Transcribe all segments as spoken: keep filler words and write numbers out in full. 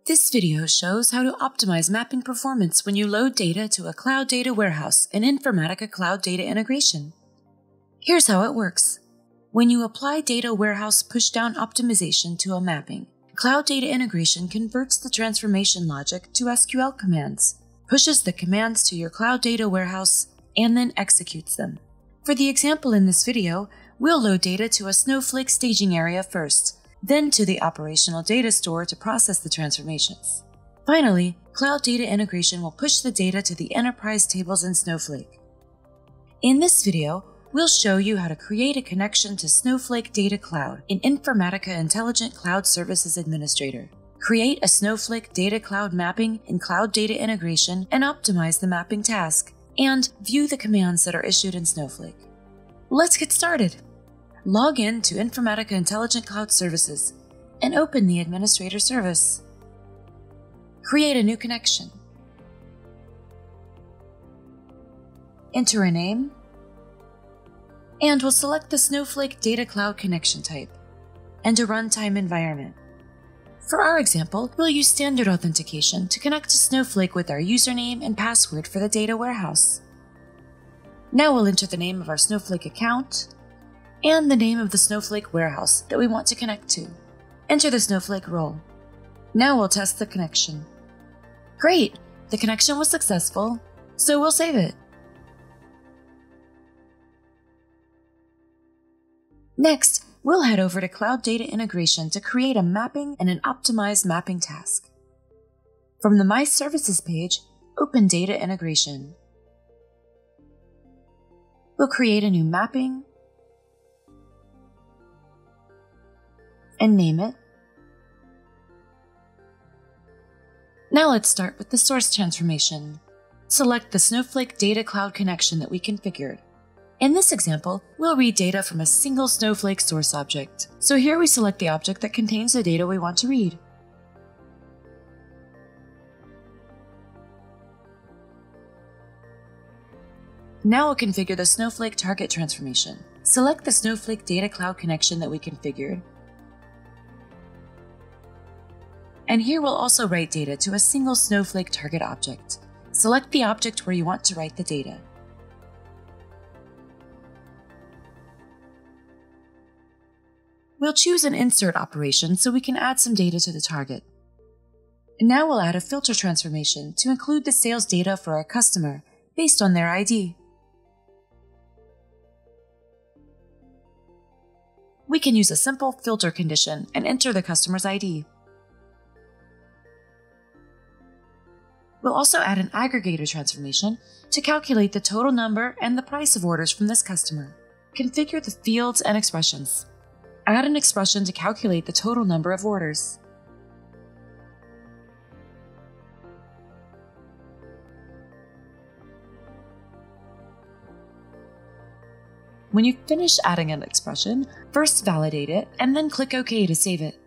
This video shows how to optimize mapping performance when you load data to a cloud data warehouse in Informatica Cloud Data Integration. Here's how it works. When you apply data warehouse pushdown optimization to a mapping, Cloud Data Integration converts the transformation logic to S Q L commands, pushes the commands to your cloud data warehouse, and then executes them. For the example in this video, we'll load data to a Snowflake staging area first, then to the operational data store to process the transformations. Finally, Cloud Data Integration will push the data to the enterprise tables in Snowflake. In this video, we'll show you how to create a connection to Snowflake Data Cloud in Informatica Intelligent Cloud Services Administrator. Create a Snowflake Data Cloud mapping in Cloud Data Integration and optimize the mapping task, and view the commands that are issued in Snowflake. Let's get started. Log in to Informatica Intelligent Cloud Services and open the Administrator service. Create a new connection. Enter a name, and we'll select the Snowflake Data Cloud connection type and a runtime environment. For our example, we'll use standard authentication to connect to Snowflake with our username and password for the data warehouse. Now we'll enter the name of our Snowflake account and the name of the Snowflake warehouse that we want to connect to. Enter the Snowflake role. Now we'll test the connection. Great! The connection was successful, so we'll save it. Next, we'll head over to Cloud Data Integration to create a mapping and an optimized mapping task. From the My Services page, open Data Integration. We'll create a new mapping and name it. Now let's start with the source transformation. Select the Snowflake Data Cloud connection that we configured. In this example, we'll read data from a single Snowflake source object. So here we select the object that contains the data we want to read. Now we'll configure the Snowflake target transformation. Select the Snowflake Data Cloud connection that we configured. And here we'll also write data to a single Snowflake target object. Select the object where you want to write the data. We'll choose an insert operation so we can add some data to the target. And now we'll add a filter transformation to include the sales data for our customer based on their I D. We can use a simple filter condition and enter the customer's I D. We'll also add an aggregator transformation to calculate the total number and the price of orders from this customer. Configure the fields and expressions. Add an expression to calculate the total number of orders. When you finish adding an expression, first validate it and then click OK to save it.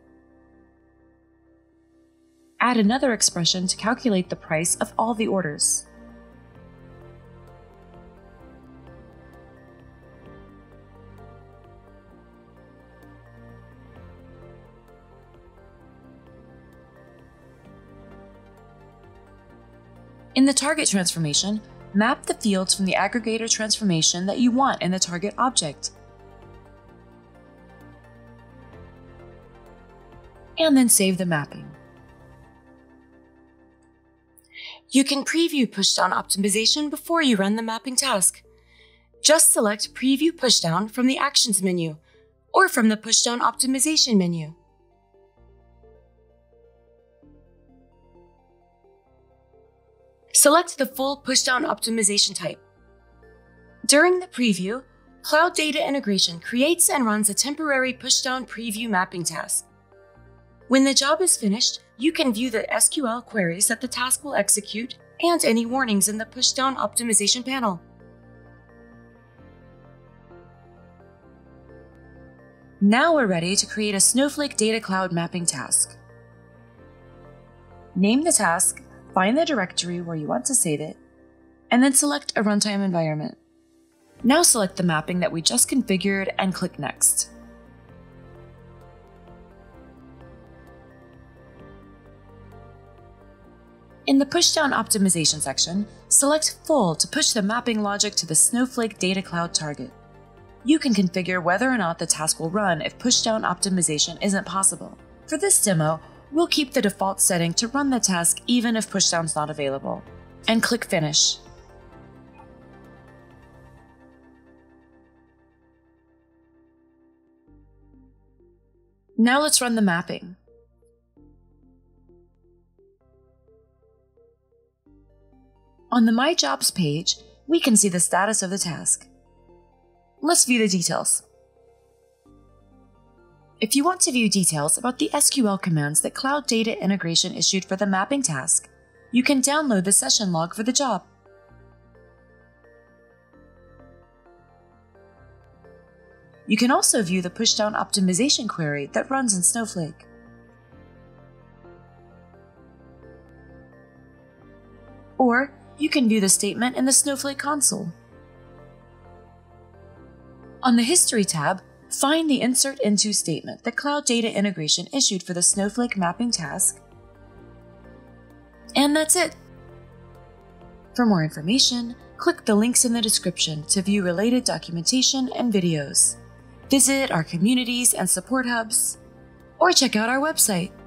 Add another expression to calculate the price of all the orders. In the target transformation, map the fields from the aggregator transformation that you want in the target object. And then save the mapping. You can preview pushdown optimization before you run the mapping task. Just select Preview Pushdown from the Actions menu or from the Pushdown Optimization menu. Select the full pushdown optimization type. During the preview, Cloud Data Integration creates and runs a temporary pushdown preview mapping task. When the job is finished, you can view the S Q L queries that the task will execute and any warnings in the pushdown optimization panel. Now we're ready to create a Snowflake Data Cloud mapping task. Name the task, find the directory where you want to save it, and then select a runtime environment. Now select the mapping that we just configured and click Next. In the pushdown optimization section, select Full to push the mapping logic to the Snowflake Data Cloud target. You can configure whether or not the task will run if pushdown optimization isn't possible. For this demo, we'll keep the default setting to run the task even if pushdown's not available, and click Finish. Now let's run the mapping. On the My Jobs page, we can see the status of the task. Let's view the details. If you want to view details about the S Q L commands that Cloud Data Integration issued for the mapping task, you can download the session log for the job. You can also view the pushdown optimization query that runs in Snowflake. Or you can view the statement in the Snowflake console. On the History tab, find the Insert Into statement that Cloud Data Integration issued for the Snowflake mapping task. And that's it! For more information, click the links in the description to view related documentation and videos. Visit our communities and support hubs, or check out our website.